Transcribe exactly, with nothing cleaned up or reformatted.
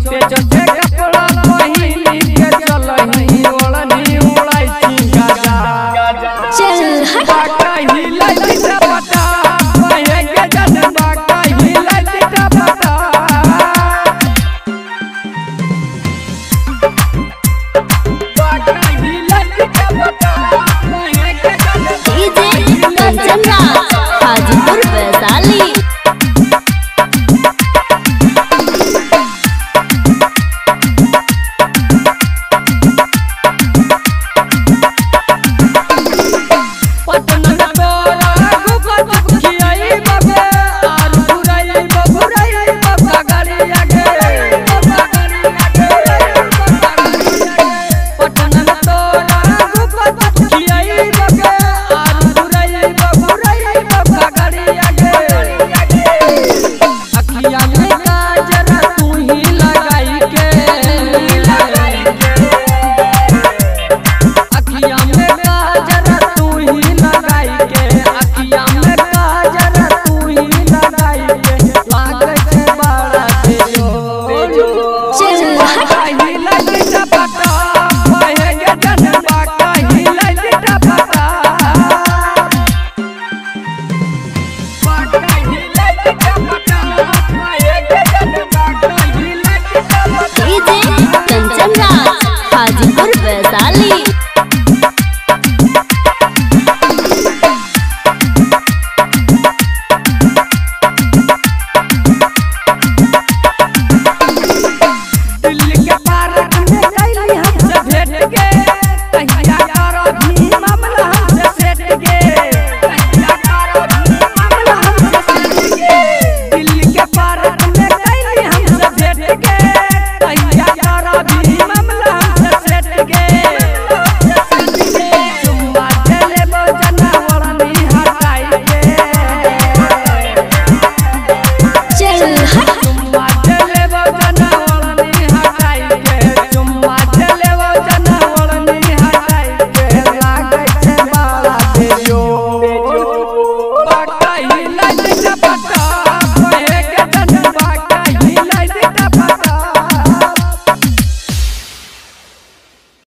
छोटे छोटे कपड़ा पहिनी के चलही ओढ़नी उड़ाई चिंगा चल हट बाका हिलाई दिटा पटा कहे के जन बाका हिलाई दिटा पटा बाका हिलाई दिटा पटा कहे के जन डीजे कंचन राज हाजीपुर वैशाली। कंचन राज हाजीपुर वैशाली। दिल्ली के पार्क में कैली हमसे भेट के कहिया करो भी मामला हमसे सेट के कहिया करो भी मामला हमसे सेट के दिल्ली के पार्क में कैली हमसे भेट के कहिया करो भी मामला हमसे सेट के चुम्मा चले बजना वरनी हटाई के चल हट चुम्मा चले बजना वरनी हटाई के चुम्मा चले बजना वरनी हटाई के लागे छे बाला देयो बाका हिलाई दिटा पटा